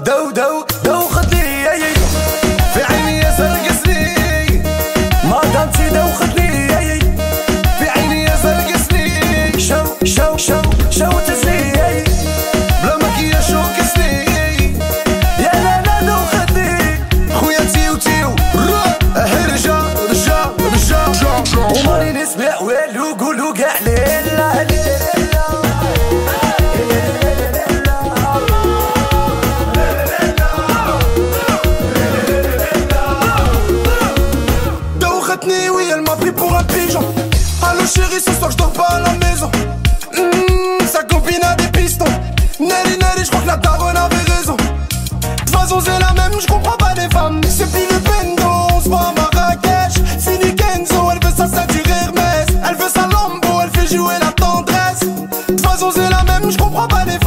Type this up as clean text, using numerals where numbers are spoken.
دوختني في عيني يا سرقسني ما دامتي دوختني في عيني يا سرقسني شو تزني بلا مكياج شو كسني يا لا دوختني خويا تيو هرجع رجع وماني نسمع والو قولو قاع ليلا Oui, elle m'a pris pour un pigeon. Allô chérie, ce soir je dors pas à la maison. Sa copine a des pistons. Nelly, je crois que la daronne avait raison. De toute façon c'est la même, je comprends pas des femmes. C'est pile le bendo, on se voit à Marrakech. Fini Kenzo, elle veut sa ceinture Hermès. Elle veut sa Lambo, elle fait jouer la tendresse. De toute façon c'est la même, je comprends pas des femmes.